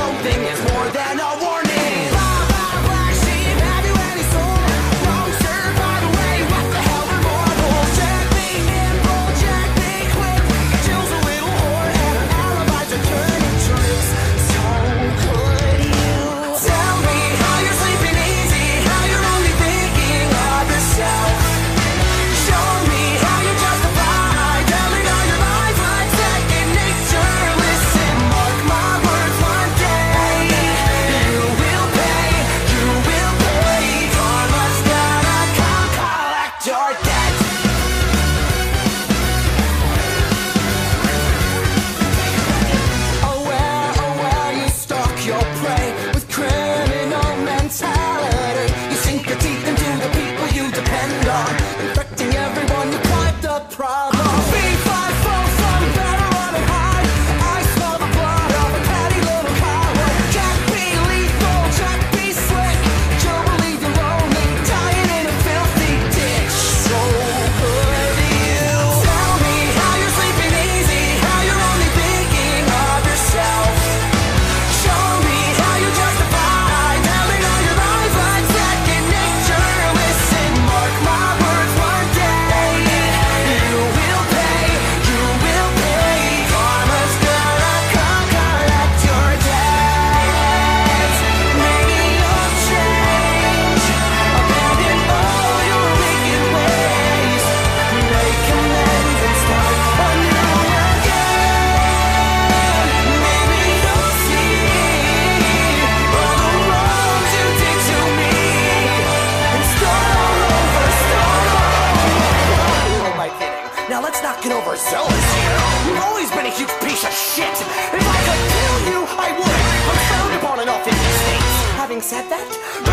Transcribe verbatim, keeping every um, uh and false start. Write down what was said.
something is more than a warning. Blah, blah, black sheep, have you any soul? Wrong shirt, by the way, what the hell are mortals? Jack me nimble, jack me quick. Jill's a little whore and her alibis are turning tricks. So could you tell me how you're sleeping easy, how you're only thinking of yourself? Show me how you justify telling all your lies like second nature. Listen, mark my words, one day you will pay, you will pay. Karma's gonna come collect your debt. Oh well, oh well, you stalk your prey with criminal mentality. You sink your teeth into the people you depend on, infecting everyone, you quite the problem. B five four from better run and hide. I smell the blood of a petty little coward. Jack be lethal, Jack be slick. Joe believe you're lonely, dying in a filthy ditch. So could you tell me how you're sleeping easy, how you're only thinking of yourself? Show me how you justify telling all your lies like second nature. Listen, mark my words, one day you will pay, you will pay. Karma's gonna come collect your debts. Maybe you'll change, abandon all your wicked ways, make amends and start anew again. Maybe you'll see all the wrongs you did to me and start all over, start all over. Who am I kidding? Now let's not get overzealous here. You've always been a huge piece of shit. If I could kill you, I would. I'm frowned upon enough in these states. Having said that,